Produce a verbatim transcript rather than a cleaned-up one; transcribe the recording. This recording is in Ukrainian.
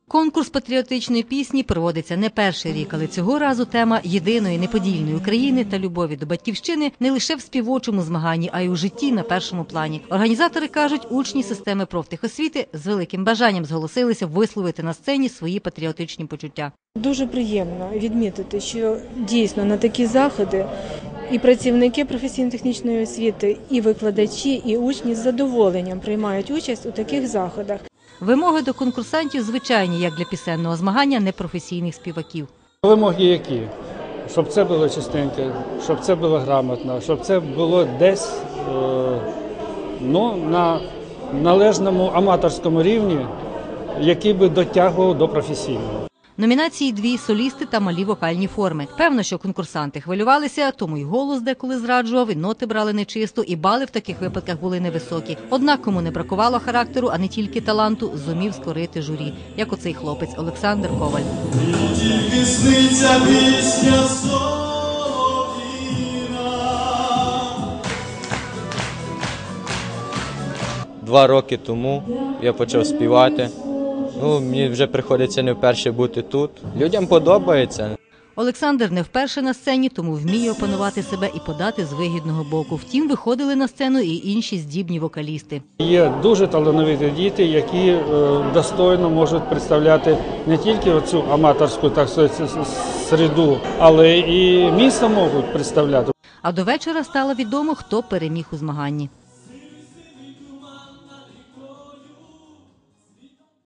Конкурс патріотичної пісні проводиться не перший рік, але цього разу тема єдиної неподільної України та любові до батьківщини не лише в співочому змаганні, а й у житті на першому плані. Організатори кажуть, учні системи профтехосвіти з великим бажанням зголосилися висловити на сцені свої патріотичні почуття. Дуже приємно відмітити, що дійсно на такі заходи і працівники професійно-технічної освіти, і викладачі, і учні з задоволенням приймають участь у таких заходах. Вимоги до конкурсантів звичайні, як для пісенного змагання непрофесійних співаків. Вимоги які? Щоб це було чистеньке, щоб це було грамотно, щоб це було десь ну, на належному аматорському рівні, який би дотягував до професійного. Номінації дві – солісти та малі вокальні форми. Певно, що конкурсанти хвилювалися, тому й голос деколи зраджував, і ноти брали нечисто, і бали в таких випадках були невисокі. Однак, кому не бракувало характеру, а не тільки таланту, зумів скорити журі, як оцей хлопець Олександр Коваль. Тільки сниться пісня солов'їна. Два роки тому я почав співати. Ну, мені вже приходиться не вперше бути тут. Людям подобається. Олександр не вперше на сцені, тому вміє опанувати себе і подати з вигідного боку. Втім, виходили на сцену і інші здібні вокалісти. Є дуже талановиті діти, які е, достойно можуть представляти не тільки оцю аматорську, так сказати, середу, але і місто можуть представляти. А до вечора стало відомо, хто переміг у змаганні.